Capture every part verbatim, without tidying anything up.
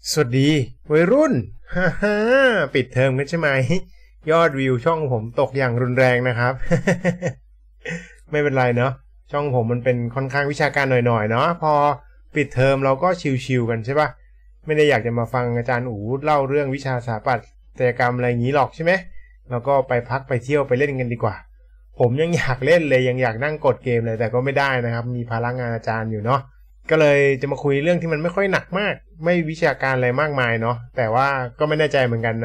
สวัสดีวัยรุ่นฮ่าฮ่าปิดเทอมกันใช่ไหมยอดวิวช่องผมตกอย่างรุนแรงนะครับ ไม่เป็นไรเนาะช่องผมมันเป็นค่อนข้างวิชาการหน่อยๆเนาะพอปิดเทอมเราก็ชิลๆกันใช่ปะไม่ได้อยากจะมาฟังอาจารย์อู๋เล่าเรื่องวิชาสถาปัตยกรรมอะไรอย่างนี้หรอกใช่ไหมเราก็ไปพักไปเที่ยวไปเล่นกันดีกว่าผมยังอยากเล่นเลยยังอยากนั่งกดเกมเลยแต่ก็ไม่ได้นะครับมีภาระงานอาจารย์อยู่เนาะก็เลยจะมาคุยเรื่องที่มันไม่ค่อยหนักมากไม่วิชาการอะไรมากมายเนาะแต่ว่าก็ไม่แน่ใจเหมือนกันนะ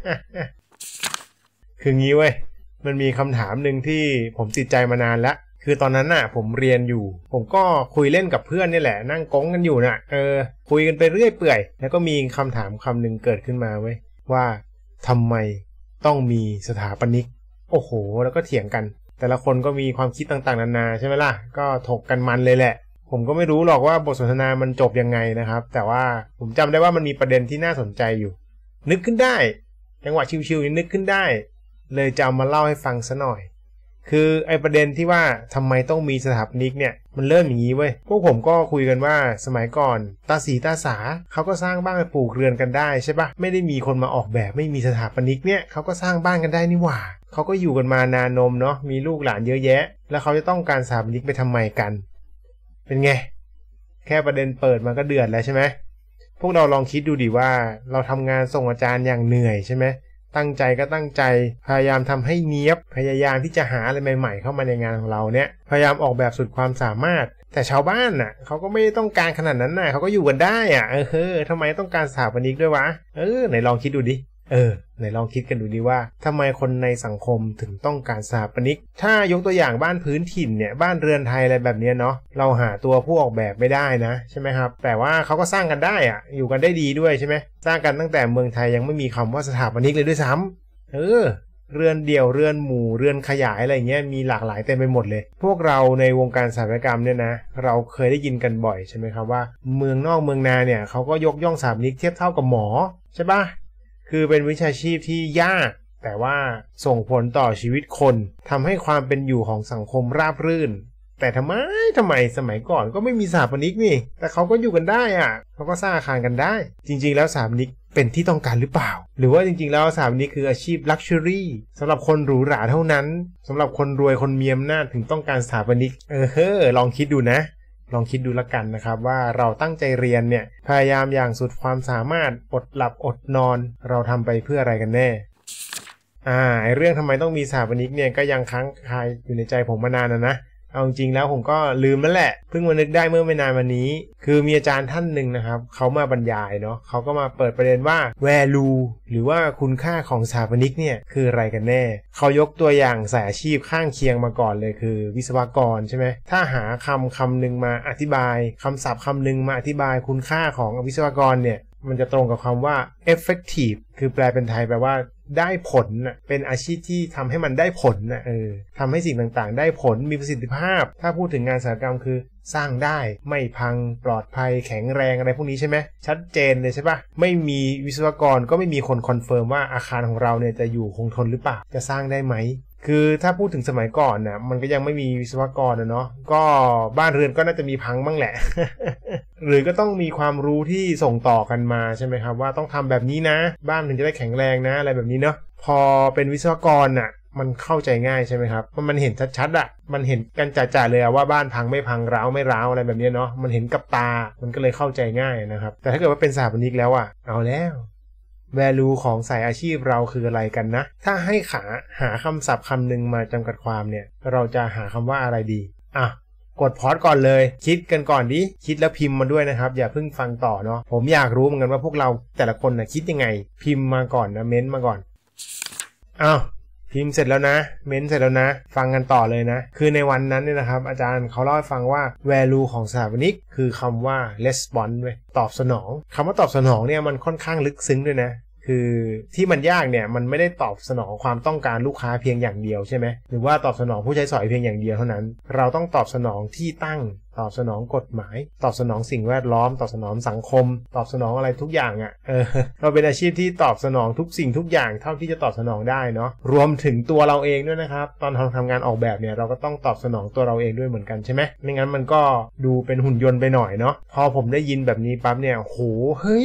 คืองี้เว้ยมันมีคำถามหนึ่งที่ผมติดใจมานานแล้วคือตอนนั้นน่ะผมเรียนอยู่ผมก็คุยเล่นกับเพื่อนนี่แหละนั่งก้งกันอยู่น่ะเออคุยกันไปเรื่อยเปื่อยแล้วก็มีคำถามคำหนึ่งเกิดขึ้นมาเว้ยว่าทำไมต้องมีสถาปนิกโอ้โหแล้วก็เถียงกันแต่ละคนก็มีความคิดต่างๆนานาใช่ไหมล่ะก็ถกกันมันเลยแหละผมก็ไม่รู้หรอกว่าบทสนทนามันจบยังไงนะครับแต่ว่าผมจำได้ว่ามันมีประเด็นที่น่าสนใจอยู่นึกขึ้นได้จังหวะชิวๆนี่นึกขึ้นได้เลยจะเอามาเล่าให้ฟังซะหน่อยคือไอประเด็นที่ว่าทำไมต้องมีสถาปนิกเนี่ยมันเริ่มอย่างนี้เว้ยพวกผมก็คุยกันว่าสมัยก่อนตาสีตาสาเขาก็สร้างบ้านปลูกเรือนกันได้ใช่ปะไม่ได้มีคนมาออกแบบไม่มีสถาปนิกเนี่ยเขาก็สร้างบ้านกันได้นี่หว่าเขาก็อยู่กันมานานนมเนาะมีลูกหลานเยอะแยะแล้วเขาจะต้องการสถาปนิกไปทำไมกันเป็นไงแค่ประเด็นเปิดมันก็เดือดแล้วใช่ไหมพวกเราลองคิดดูดิว่าเราทำงานส่งอาจารย์อย่างเหนื่อยใช่ไหมตั้งใจก็ตั้งใจพยายามทำให้เนียบพยายามที่จะหาอะไรใหม่ๆเข้ามาในงานของเราเนี่ยพยายามออกแบบสุดความสามารถแต่ชาวบ้านน่ะเขาก็ไม่ได้ต้องการขนาดนั้นน่ะเขาก็อยู่กันได้อ่ะเออเฮ้อทำไมต้องการสถาปนิกด้วยวะเออไหนลองคิดดูดิเออไหนลองคิดกันดูดิว่าทำไมคนในสังคมถึงต้องการสถาปนิกถ้ายกตัวอย่างบ้านพื้นถิ่นเนี่ยบ้านเรือนไทยอะไรแบบนี้เนาะเราหาตัวผู้ออกแบบไม่ได้นะใช่ไหมครับแต่ว่าเขาก็สร้างกันได้อ่ะอยู่กันได้ดีด้วยใช่ไหมสร้างกันตั้งแต่เมืองไทยยังไม่มีคำว่าสถาปนิกเลยด้วยซ้ำเออเรือนเดี่ยวเรือนหมู่เรือนขยายอะไรเงี้ยมีหลากหลายเต็มไปหมดเลยพวกเราในวงการสถาปัตยกรรมเนี่ยนะเราเคยได้ยินกันบ่อยใช่ไหมครับว่าเมืองนอกเมืองนาเนี่ยเขาก็ยกย่องสถาปนิกเทียบเท่ากับหมอใช่ปะคือเป็นวิชาชีพที่ยากแต่ว่าส่งผลต่อชีวิตคนทำให้ความเป็นอยู่ของสังคมราบรื่นแต่ทำไมทำไมสมัยก่อนก็ไม่มีสถาปนิกนี่แต่เขาก็อยู่กันได้อ่ะเขาก็สร้างอาคารกันได้จริงๆแล้วสถาปนิกเป็นที่ต้องการหรือเปล่าหรือว่าจริงๆแล้วสถาปนิกคืออาชีพลักชัวรี่สำหรับคนหรูหราเท่านั้นสำหรับคนรวยคนมีอำนาจถึงต้องการสถาปนิกเออเฮ้อลองคิดดูนะลองคิดดูละกันนะครับว่าเราตั้งใจเรียนเนี่ยพยายามอย่างสุดความสามารถอดหลับอดนอนเราทำไปเพื่ออะไรกันแน่อ่าไอเรื่องทำไมต้องมีสถาปนิกเนี่ยก็ยังค้างคาอยู่ในใจผมมานานนะนะเอาจริงแล้วผมก็ลืมแล้วแหละเพิ่งมานึกได้เมื่อไม่นานมานี้คือมีอาจารย์ท่านหนึ่งนะครับเขามาบรรยายเนาะเขาก็มาเปิดประเด็นว่า value หรือว่าคุณค่าของสถาปนิกเนี่ยคืออะไรกันแน่เขายกตัวอย่างสายอาชีพข้างเคียงมาก่อนเลยคือวิศวกรใช่ไหมถ้าหาคำคำหนึ่งมาอธิบายคำศัพท์คำหนึ่งมาอธิบายคุณค่าของวิศวกรเนี่ยมันจะตรงกับคำว่า effective คือแปลเป็นไทยแปลว่าได้ผลนะเป็นอาชีพที่ทำให้มันได้ผลนะเออทำให้สิ่งต่างๆได้ผลมีประสิทธิภาพถ้าพูดถึงงานอุตสาหกรรมคือสร้างได้ไม่พังปลอดภัยแข็งแรงอะไรพวกนี้ใช่ไหมชัดเจนเลยใช่ปะไม่มีวิศวกรก็ไม่มีคนคอนเฟิร์มว่าอาคารของเราเนี่ยจะอยู่คงทนหรือเปล่าจะสร้างได้ไหมคือถ้าพูดถึงสมัยก่อนนะมันก็ยังไม่มีวิศวกรนะเนาะก็บ้านเรือนก็น่าจะมีพังบ้างแหละ หรือก็ต้องมีความรู้ที่ส่งต่อกันมาใช่ไหมครับว่าต้องทำแบบนี้นะบ้านถึงจะได้แข็งแรงนะอะไรแบบนี้เนาะพอเป็นวิศวกรน่ะมันเข้าใจง่ายใช่ไหมครับมันเห็นชัดๆอ่ะมันเห็นกันจ่าๆเลยว่าบ้านพังไม่พังร้าวไม่ร้าวอะไรแบบนี้เนาะมันเห็นกับตามันก็เลยเข้าใจง่ายนะครับแต่ถ้าเกิดว่าเป็นสถาปนิกแล้วอ่ะเอาแล้วvalue ของสายอาชีพเราคืออะไรกันนะถ้าให้ขาหาคำศัพท์คำหนึ่งมาจำกัดความเนี่ยเราจะหาคำว่าอะไรดีอ่ะกดพอสก่อนเลยคิดกันก่อนดิคิดแล้วพิมพ์มาด้วยนะครับอย่าเพิ่งฟังต่อเนาะผมอยากรู้เหมือนกันว่าพวกเราแต่ละคนนะคิดยังไงพิมพ์มาก่อนนะเม้นต์มาก่อนอ้าวพิมพ์เสร็จแล้วนะเม้นต์เสร็จแล้วนะฟังกันต่อเลยนะคือในวันนั้นเนี่ยนะครับอาจารย์เขาเล่าให้ฟังว่า value ของสถาปนิกคือคำว่า response เว้ยตอบสนองคำว่าตอบสนองเนี่ยมันค่อนข้างลึกซึ้งด้วยนะคือที่มันยากเนี่ยมันไม่ได้ตอบสนองความต้องการลูกค้าเพียงอย่างเดียวใช่ไหมหรือว่าตอบสนองผู้ใช้สอยเพียงอย่างเดียวเท่านั้นเราต้องตอบสนองที่ตั้งตอบสนองกฎหมายตอบสนองสิ่งแวดล้อมตอบสนองสังคมตอบสนองอะไรทุกอย่างอ่ะเออเราเป็นอาชีพที่ตอบสนองทุกสิ่งทุกอย่างเท่าที่จะตอบสนองได้เนาะรวมถึงตัวเราเองด้วยนะครับตอนทำทำงานออกแบบเนี่ยเราก็ต้องตอบสนองตัวเราเองด้วยเหมือนกันใช่ไหมไม่งั้นมันก็ดูเป็นหุ่นยนต์ไปหน่อยเนาะพอผมได้ยินแบบนี้ปั๊บเนี่ยโหเฮ้ย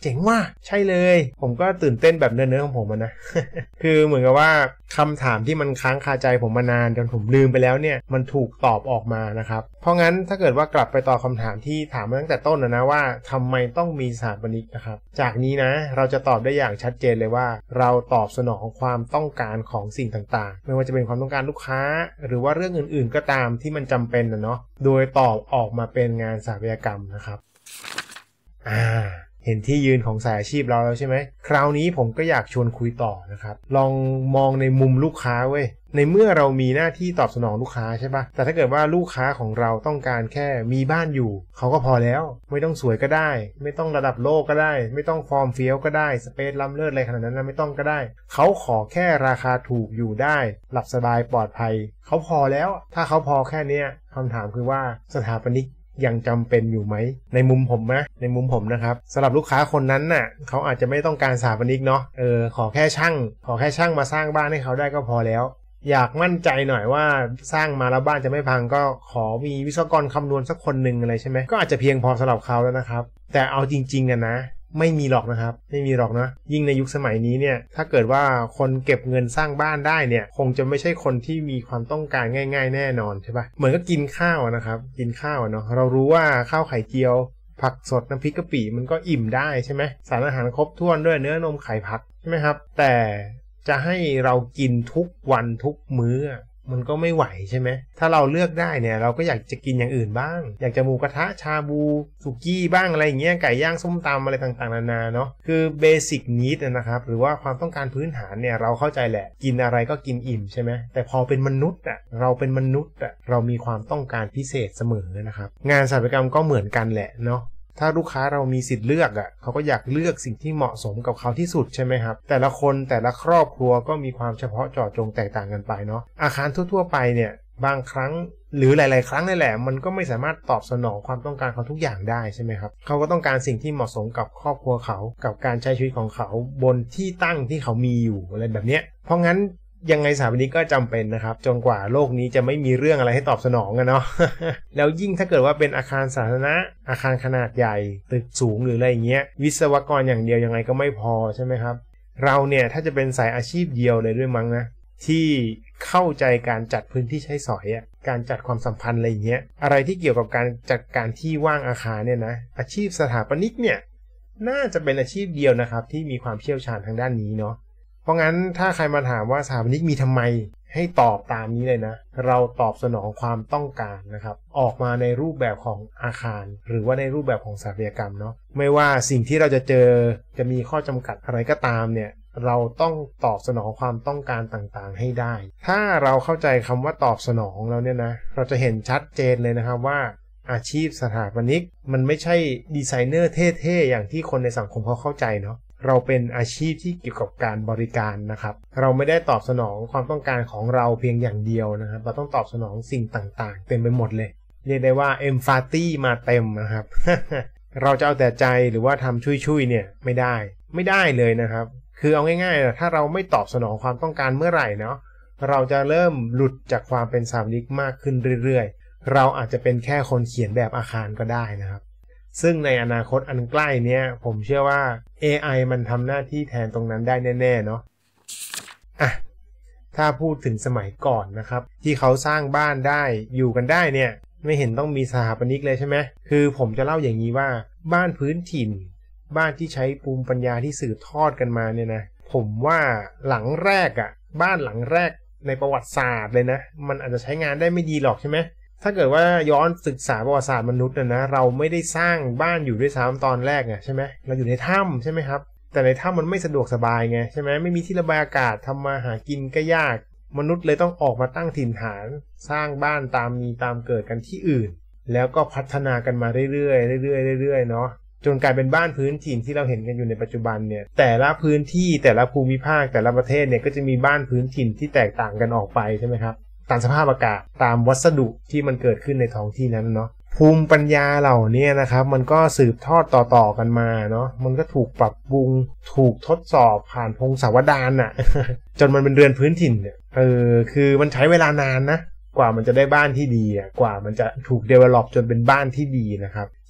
เจ๋งว่ะใช่เลยผมก็ตื่นเต้นแบบเนื้อๆของผมนะ คือเหมือนกับว่าคำถามที่มันค้างคาใจผมมานานจนผมลืมไปแล้วเนี่ยมันถูกตอบออกมานะครับเพราะงั้นถ้าเกิดว่ากลับไปตอบคำถามที่ถามมาตั้งแต่ต้นนะนะว่าทำไมต้องมีสถาปนิกนะครับจากนี้นะเราจะตอบได้อย่างชัดเจนเลยว่าเราตอบสนองความต้องการของสิ่งต่างๆไม่ว่าจะเป็นความต้องการลูกค้าหรือว่าเรื่องอื่นๆก็ตามที่มันจำเป็นนะเนาะโดยตอบออกมาเป็นงานสถาปัตยกรรมนะครับอ่าเห็นที่ยืนของสายอาชีพเราแล้วใช่ไหมคราวนี้ผมก็อยากชวนคุยต่อนะครับลองมองในมุมลูกค้าเว้ยในเมื่อเรามีหน้าที่ตอบสนองลูกค้าใช่ปะแต่ถ้าเกิดว่าลูกค้าของเราต้องการแค่มีบ้านอยู่เขาก็พอแล้วไม่ต้องสวยก็ได้ไม่ต้องระดับโลกก็ได้ไม่ต้องฟอร์มเฟี้ยวก็ได้สเปซล้ำเลิศอะไรขนาดนั้นนะไม่ต้องก็ได้เขาขอแค่ราคาถูกอยู่ได้หลับสบายปลอดภัยเขาพอแล้วถ้าเขาพอแค่นี้คำถามคือว่าสถาปนิกยังจำเป็นอยู่ไหมในมุมผมนะในมุมผมนะครับสำหรับลูกค้าคนนั้นน่ะเขาอาจจะไม่ต้องการสถาปนิกเนาะเออขอแค่ช่างขอแค่ช่างมาสร้างบ้านให้เขาได้ก็พอแล้วอยากมั่นใจหน่อยว่าสร้างมาแล้วบ้านจะไม่พังก็ขอมีวิศวกรคำนวณสักคนหนึ่งอะไรใช่ไหมก็อาจจะเพียงพอสำหรับเขาแล้วนะครับแต่เอาจริงๆอะนะไม่มีหรอกนะครับไม่มีหรอกนะยิ่งในยุคสมัยนี้เนี่ยถ้าเกิดว่าคนเก็บเงินสร้างบ้านได้เนี่ยคงจะไม่ใช่คนที่มีความต้องการง่ายๆแน่นอนใช่ปะเหมือนก็กินข้าวนะครับกินข้าวเนาะเรารู้ว่าข้าวไข่เจียวผักสดน้ำพริกกะปิมันก็อิ่มได้ใช่ไหมสารอาหารครบถ้วนด้วยเนื้อนมไข่ผักใช่ไหมครับแต่จะให้เรากินทุกวันทุกมื้อมันก็ไม่ไหวใช่ไหมถ้าเราเลือกได้เนี่ยเราก็อยากจะกินอย่างอื่นบ้างอยากจะหมูกระทะชาบูสุกี้บ้างอะไรอย่างเงี้ยไก่ย่างส้มตำอะไรต่างๆนานาเนาะคือเบสิกนีดนะครับหรือว่าความต้องการพื้นฐานเนี่ยเราเข้าใจแหละกินอะไรก็กินอิ่มใช่ไหมแต่พอเป็นมนุษย์อ่ะเราเป็นมนุษย์อ่ะเรามีความต้องการพิเศษเสมอนะครับงานสถาปัตยกรรมก็เหมือนกันแหละเนาะถ้าลูกค้าเรามีสิทธิ์เลือกอ่ะเขาก็อยากเลือกสิ่งที่เหมาะสมกับเขาที่สุดใช่ไหมครับแต่ละคนแต่ละครอบครัวก็มีความเฉพาะเจาะจงแตกต่างกันไปเนาะอาคารทั่วๆไปเนี่ยบางครั้งหรือหลายๆครั้งนี่แหละมันก็ไม่สามารถตอบสนองความต้องการเขาทุกอย่างได้ใช่ไหมครับเขาก็ต้องการสิ่งที่เหมาะสมกับครอบครัวเขากับการใช้ชีวิตของเขาบนที่ตั้งที่เขามีอยู่อะไรแบบเนี้ยเพราะงั้นยังไงสถาปนิกก็จำเป็นนะครับจนกว่าโลกนี้จะไม่มีเรื่องอะไรให้ตอบสนองกันเนาะ แล้วยิ่งถ้าเกิดว่าเป็นอาคารสาธารณะอาคารขนาดใหญ่ตึกสูงหรืออะไรอย่างเงี้ยวิศวกรอย่างเดียวยังไงก็ไม่พอใช่ไหมครับเราเนี่ยถ้าจะเป็นสายอาชีพเดียวเลยด้วยมั้งนะที่เข้าใจการจัดพื้นที่ใช้สอยอ่ะการจัดความสัมพันธ์อะไรอย่างเงี้ยอะไรที่เกี่ยวกับการจัดการที่ว่างอาคารเนี่ยนะอาชีพสถาปนิกเนี่ยน่าจะเป็นอาชีพเดียวนะครับที่มีความเชี่ยวชาญทางด้านนี้เนาะเพราะงั้นถ้าใครมาถามว่าสถาปนิกมีทำไมให้ตอบตามนี้เลยนะเราตอบสนองความต้องการนะครับออกมาในรูปแบบของอาคารหรือว่าในรูปแบบของสถาปัตยกรรมเนาะไม่ว่าสิ่งที่เราจะเจอจะมีข้อจำกัดอะไรก็ตามเนี่ยเราต้องตอบสนองความต้องการต่างๆให้ได้ถ้าเราเข้าใจคำว่าตอบสนองแล้วเนี่ยนะเราจะเห็นชัดเจนเลยนะครับว่าอาชีพสถาปนิกมันไม่ใช่ดีไซเนอร์เท่ๆอย่างที่คนในสังคมเขาเข้าใจเนาะเราเป็นอาชีพที่เกี่ยวกับการบริการนะครับเราไม่ได้ตอบสนองความต้องการของเราเพียงอย่างเดียวนะครับเราต้องตอบสนองสิ่งต่างๆเต็มไปหมดเลยเรียกได้ว่าเอมฟาตี้มาเต็มนะครับ เราจะเอาแต่ใจหรือว่าทำชุยๆเนี่ยไม่ได้ไม่ได้เลยนะครับคือเอาง่ายๆนะถ้าเราไม่ตอบสนองความต้องการเมื่อไหร่เนาะเราจะเริ่มหลุดจากความเป็นสถาปนิกมากขึ้นเรื่อยๆเราอาจจะเป็นแค่คนเขียนแบบอาคารก็ได้นะครับซึ่งในอนาคตอันใกล้เนี้ยผมเชื่อว่า เอ ไอ มันทำหน้าที่แทนตรงนั้นได้แน่ๆเนาะอ่ะถ้าพูดถึงสมัยก่อนนะครับที่เขาสร้างบ้านได้อยู่กันได้เนี่ยไม่เห็นต้องมีสถาปนิกเลยใช่ไหมคือผมจะเล่าอย่างนี้ว่าบ้านพื้นถิ่นบ้านที่ใช้ภูมิปัญญาที่สืบทอดกันมาเนี่ยนะผมว่าหลังแรกอ่ะบ้านหลังแรกในประวัติศาสตร์เลยนะมันอาจจะใช้งานได้ไม่ดีหรอกใช่ไหมถ้าเกิดว่าย้อนศึกษาประวัติศาสตร์มนุษย์นะนะเราไม่ได้สร้างบ้านอยู่ด้วยซ้ำตอนแรกไงใช่ไหมเราอยู่ในถ้ำใช่ไหมครับแต่ในถ้ำมันไม่สะดวกสบายไงใช่ไหมไม่มีที่ระบายอากาศทำมาหากินก็ยากมนุษย์เลยต้องออกมาตั้งถิ่นฐานสร้างบ้านตามมีตามเกิดกันที่อื่นแล้วก็พัฒนากันมาเรื่อยๆเรื่อยๆเรื่อยๆเนาะจนกลายเป็นบ้านพื้นถิ่นที่เราเห็นกันอยู่ในปัจจุบันเนี่ยแต่ละพื้นที่แต่ละภูมิภาคแต่ละประเทศเนี่ยก็จะมีบ้านพื้นถิ่นที่แตกต่างกันออกไปใช่ไหมครับตามสภาพอากาศตามวัสดุที่มันเกิดขึ้นในท้องที่นั้นเนาะภูมิปัญญาเหล่านี้นะครับมันก็สืบทอดต่อๆกันมาเนาะมันก็ถูกปรับปรุงถูกทดสอบผ่านพงศาวดารน่ะ จนมันเป็นเรือนพื้นถิ่นเนี่ยเออคือมันใช้เวลานานนะกว่ามันจะได้บ้านที่ดีอ่ะกว่ามันจะถูก develop จนเป็นบ้านที่ดีนะครับ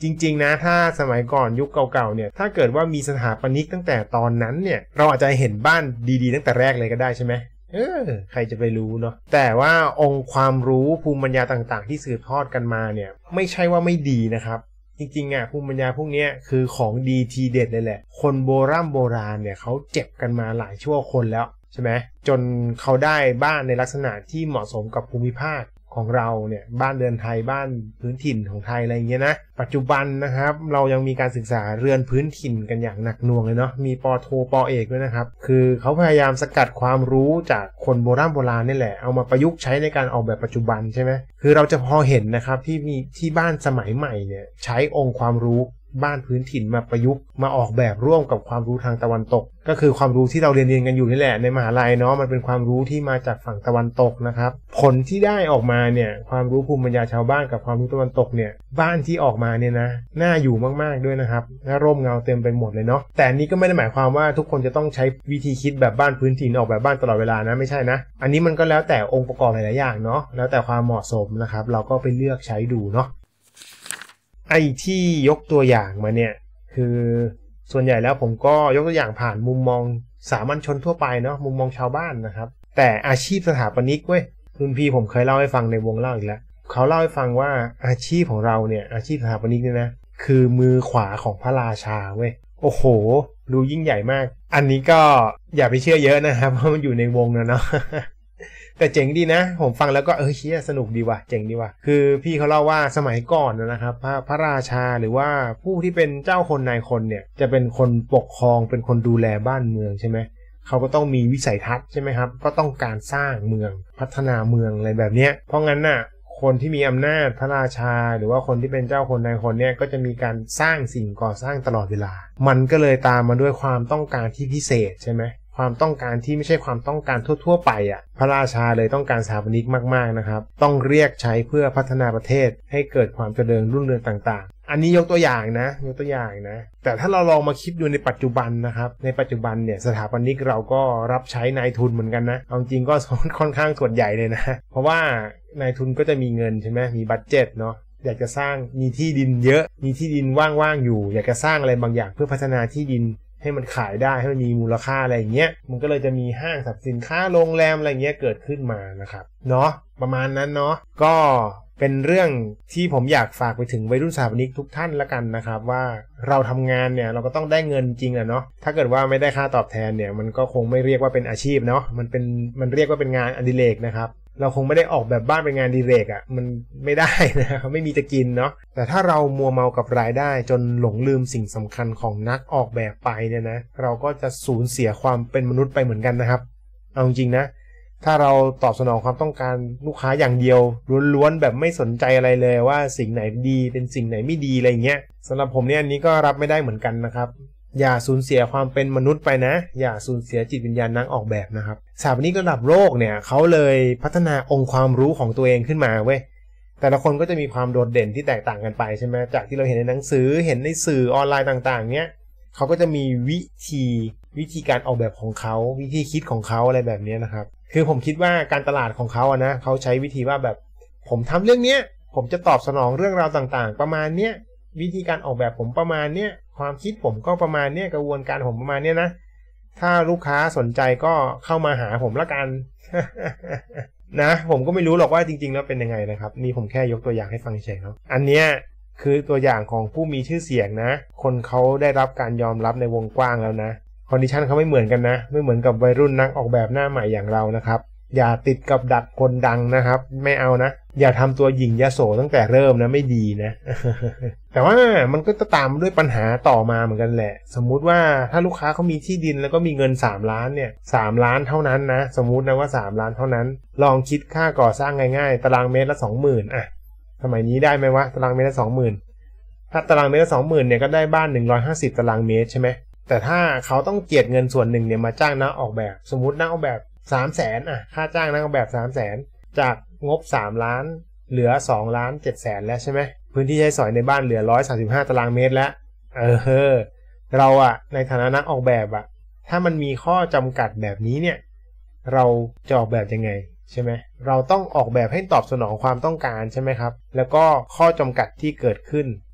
จริงๆนะถ้าสมัยก่อนยุคเก่าๆเนี่ยถ้าเกิดว่ามีสถาปนิกตั้งแต่ตอนนั้นเนี่ยเราอาจจะเห็นบ้านดีๆตั้งแต่แรกเลยก็ได้ใช่ไหมเออใครจะไปรู้เนาะแต่ว่าองค์ความรู้ภูมิปัญญาต่างๆที่สืบทอดกันมาเนี่ยไม่ใช่ว่าไม่ดีนะครับจริงๆอ่ะภูมิปัญญาพวกนี้คือของดีทีเด็ดเลยแหละคนโบราณโบราณเนี่ยเขาเจ็บกันมาหลายชั่วคนแล้วใช่ไหมจนเขาได้บ้านในลักษณะที่เหมาะสมกับภูมิภาคของเราเนี่ยบ้านเรือนไทยบ้านพื้นถิ่นของไทยอะไรอย่างเงี้ยนะปัจจุบันนะครับเรายังมีการศึกษาเรือนพื้นถิ่นกันอย่างหนักหน่วงเลยเนาะมีป.โทป.เอกด้วยนะครับคือเขาพยายามสกัดความรู้จากคนโบราณโบราณนี่แหละเอามาประยุกต์ใช้ในการออกแบบปัจจุบันใช่ไหมคือเราจะพอเห็นนะครับที่มีที่บ้านสมัยใหม่เนี่ยใช้องค์ความรู้บ้านพื้นถิ่นมาประยุกต์มาออกแบบร่วมกับความรู้ทางตะวันตกก็คือความรู้ที่เราเรียนเรียนกันอยู่นี่แหละในมหาลัยเนาะมันเป็นความรู้ที่มาจากฝั่งตะวันตกนะครับผลที่ได้ออกมาเนี่ยความรู้ภูมิปัญญาชาวบ้านกับความรู้ตะวันตกเนี่ยบ้านที่ออกมาเนี่ยนะน่าอยู่มากๆด้วยนะครับน่าร่มเงาเต็มไปหมดเลยเนาะแต่นี้ก็ไม่ได้หมายความว่าทุกคนจะต้องใช้วิธีคิดแบบบ้านพื้นถิ่นออกแบบบ้านตลอดเวลานะไม่ใช่นะอันนี้มันก็แล้วแต่องค์ประกอบหลายๆอย่างเนาะแล้วแต่ความเหมาะสมนะครับเราก็ไปเลือกใช้ดูเนาะไอ้ที่ยกตัวอย่างมาเนี่ยคือส่วนใหญ่แล้วผมก็ยกตัวอย่างผ่านมุมมองสามัญชนทั่วไปเนาะมุมมองชาวบ้านนะครับแต่อาชีพสถาปนิกเว้ยรุ่นพี่ผมเคยเล่าให้ฟังในวงเล่าอีกแล้วเขาเล่าให้ฟังว่าอาชีพของเราเนี่ยอาชีพสถาปนิกเนี่ยนะคือมือขวาของพระราชาเว้ยโอ้โหดูยิ่งใหญ่มากอันนี้ก็อย่าไปเชื่อเยอะนะครับเพราะมันอยู่ในวงนะเนาะ แต่เจ๋งดีนะผมฟังแล้วก็เออเชี่ยสนุกดีว่ะเจ๋งดีว่ะคือพี่เขาเล่าว่าสมัยก่อนนะครับพระพระราชาหรือว่าผู้ที่เป็นเจ้าคนนายคนเนี่ยจะเป็นคนปกครองเป็นคนดูแลบ้านเมืองใช่ไหมเขาก็ต้องมีวิสัยทัศน์ใช่ไหมครับก็ต้องการสร้างเมืองพัฒนาเมืองอะไรแบบนี้เพราะงั้นน่ะคนที่มีอำนาจพระราชาหรือว่าคนที่เป็นเจ้าคนนายคนเนี่ยก็จะมีการสร้างสิ่งก่อสร้างตลอดเวลามันก็เลยตามมาด้วยความต้องการที่พิเศษใช่ไหมความต้องการที่ไม่ใช่ความต้องการทั่วๆไปอ่ะพระราชาเลยต้องการสถาปนิกมากๆนะครับต้องเรียกใช้เพื่อพัฒนาประเทศให้เกิดความเจริญรุ่งเรืองต่างๆอันนี้ยกตัวอย่างนะยกตัวอย่างนะแต่ถ้าเราลองมาคิดดูในปัจจุบันนะครับในปัจจุบันเนี่ยสถาปนิกเราก็รับใช้นายทุนเหมือนกันนะเอาจริงก็ค่อนข้างส่วนใหญ่เลยนะเพราะว่านายทุนก็จะมีเงินใช่ไหมมีบัดเจ็ตเนาะอยากจะสร้างมีที่ดินเยอะมีที่ดินว่างๆอยู่อยากจะสร้างอะไรบางอย่างเพื่อพัฒนาที่ดินให้มันขายได้ให้มันมีมูลค่าอะไรอย่างเงี้ยมันก็เลยจะมีห้างสรรพสินค้าโรงแรมอะไรเงี้ยเกิดขึ้นมานะครับเนาะประมาณนั้นเนาะก็เป็นเรื่องที่ผมอยากฝากไปถึงวัยรุ่นสถาปนิกทุกท่านละกันนะครับว่าเราทำงานเนี่ยเราก็ต้องได้เงินจริงอะเนาะถ้าเกิดว่าไม่ได้ค่าตอบแทนเนี่ยมันก็คงไม่เรียกว่าเป็นอาชีพเนาะมันเป็นมันเรียกว่าเป็นงานอดิเรกนะครับเราคงไม่ได้ออกแบบบ้านเป็นงานอดิเรกอ่ะมันไม่ได้นะครับไม่มีจะกินเนาะแต่ถ้าเรามัวเมากับรายได้จนหลงลืมสิ่งสำคัญของนักออกแบบไปเนี่ยนะเราก็จะสูญเสียความเป็นมนุษย์ไปเหมือนกันนะครับเอาจริงนะถ้าเราตอบสนองความต้องการลูกค้าอย่างเดียวล้วนๆแบบไม่สนใจอะไรเลยว่าสิ่งไหนดีเป็นสิ่งไหนไม่ดีอะไรเงี้ยสำหรับผมเนี่ยอันนี้ก็รับไม่ได้เหมือนกันนะครับอย่าสูญเสียความเป็นมนุษย์ไปนะอย่าสูญเสียจิตวิญญาณนักออกแบบนะครับสถาปนิกระดับโลกเนี่ยเขาเลยพัฒนาองค์ความรู้ของตัวเองขึ้นมาเว้ยแต่ละคนก็จะมีความโดดเด่นที่แตกต่างกันไปใช่ไหมจากที่เราเห็นในหนังสือเห็นในสื่อออนไลน์ต่างๆเนี้ยเขาก็จะมีวิธีวิธีการออกแบบของเขาวิธีคิดของเขาอะไรแบบนี้นะครับคือผมคิดว่าการตลาดของเขาอะนะเขาใช้วิธีว่าแบบผมทำเรื่องเนี้ยผมจะตอบสนองเรื่องราวต่างๆประมาณเนี้ยวิธีการออกแบบผมประมาณเนี้ยความคิดผมก็ประมาณเนี้ยกระบวนการผมประมาณเนี้ยนะถ้าลูกค้าสนใจก็เข้ามาหาผมละกัน นะผมก็ไม่รู้หรอกว่าจริงๆแล้วเป็นยังไงนะครับนี่ผมแค่ยกตัวอย่างให้ฟังเฉยๆครับอันเนี้ยคือตัวอย่างของผู้มีชื่อเสียงนะคนเขาได้รับการยอมรับในวงกว้างแล้วนะคอนดิชันเขาไม่เหมือนกันนะไม่เหมือนกับวัยรุ่นนักออกแบบหน้าใหม่อย่างเรานะครับอย่าติดกับดักคนดังนะครับไม่เอานะอย่าทำตัวหยิ่งยโสตั้งแต่เริ่มนะไม่ดีนะ แต่ว่ามันก็จะตามด้วยปัญหาต่อมาเหมือนกันแหละสมมุติว่าถ้าลูกค้าเขามีที่ดินแล้วก็มีเงินสามล้านเนี่ยสามล้านเท่านั้นนะสมมุตินะว่าสามล้านเท่านั้นลองคิดค่าก่อสร้างง่ายๆตารางเมตรละ สองหมื่น อ่ะสมัยนี้ได้ไหมวะตารางเมตรละ สองหมื่น ถ้าตารางเมตรละ สองหมื่น เนี่ยก็ได้บ้านหนึ่งร้อยห้าสิบตารางเมตรใช่ไหมแต่ถ้าเขาต้องเจียดเงินส่วนหนึ่งเนี่ยมาจ้างนักออกแบบสมมุตินักออกแบบสามแสนอ่ะค่าจ้างนักออกแบบ สามแสน จากงบสามล้านเหลือสองล้านเจ็ดแสนแล้วใช่ไหมพื้นที่ใช้สอยในบ้านเหลือหนึ่งร้อยสามสิบห้าตารางเมตรแล้วเออเราอ่ะในฐานะนักออกแบบอ่ะถ้ามันมีข้อจำกัดแบบนี้เนี่ยเราจะออกแบบยังไงใช่ไหมเราต้องออกแบบให้ตอบสนองความต้องการใช่ไหมครับแล้วก็ข้อจำกัดที่เกิดขึ้น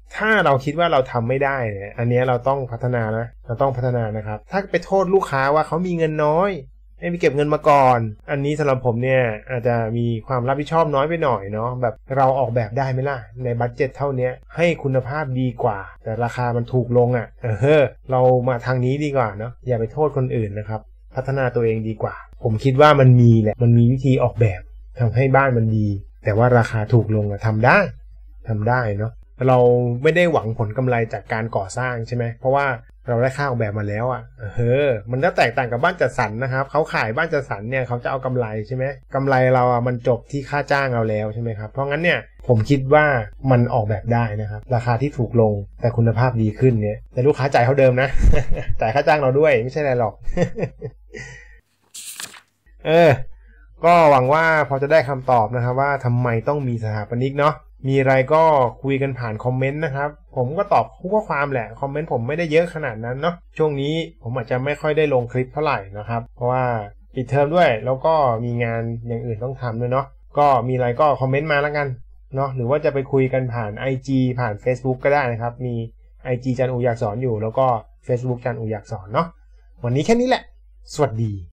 ถ้าเราคิดว่าเราทำไม่ได้เนี่ยอันนี้เราต้องพัฒนานะเราต้องพัฒนานะครับถ้าไปโทษลูกค้าว่าเขามีเงินน้อยไม่มีเก็บเงินมาก่อนอันนี้สำหรับผมเนี่ยอาจจะมีความรับผิดชอบน้อยไปหน่อยเนาะแบบเราออกแบบได้ไหมล่ะในบัดเจ็ตเท่านี้ให้คุณภาพดีกว่าแต่ราคามันถูกลงอ่ะเออเรามาทางนี้ดีกว่าเนาะอย่าไปโทษคนอื่นนะครับพัฒนาตัวเองดีกว่าผมคิดว่ามันมีแหละมันมีวิธีออกแบบทำให้บ้านมันดีแต่ว่าราคาถูกลงอะทำได้ทำได้เนาะเราไม่ได้หวังผลกำไรจากการก่อสร้างใช่ไหมเพราะว่าเราได้ค่าออกแบบมาแล้วอ่ะเออมันก็แตกต่างกับบ้านจัดสรรนะครับเขาขายบ้านจัดสรรเนี่ยเขาจะเอากำไรใช่ไหมกำไรเราอ่ะมันจบที่ค่าจ้างเราแล้วใช่ไหมครับเพราะงั้นเนี่ยผมคิดว่ามันออกแบบได้นะครับราคาที่ถูกลงแต่คุณภาพดีขึ้นเนี่ยแต่ลูกค้าจ่ายเท่าเดิมนะ จ่ายค่าจ้างเราด้วยไม่ใช่อะไรหรอก เออก็หวังว่าพอจะได้คำตอบนะครับว่าทำไมต้องมีสถาปนิกเนาะมีอะไรก็คุยกันผ่านคอมเมนต์นะครับผมก็ตอบทุกข้อความแหละคอมเมนต์ผมไม่ได้เยอะขนาดนั้นเนาะช่วงนี้ผมอาจจะไม่ค่อยได้ลงคลิปเท่าไหร่นะครับเพราะว่าปิดเทอมด้วยแล้วก็มีงานอย่างอื่นต้องทำด้วยเนาะก็มีอะไรก็คอมเมนต์มาแล้วกันเนาะหรือว่าจะไปคุยกันผ่าน ไอ จี ผ่าน Facebook ก็ได้นะครับมี ไอ จี จันอูอยากสอนอยู่แล้วก็ Facebook จันอูอยากสอนเนาะวันนี้แค่นี้แหละสวัสดี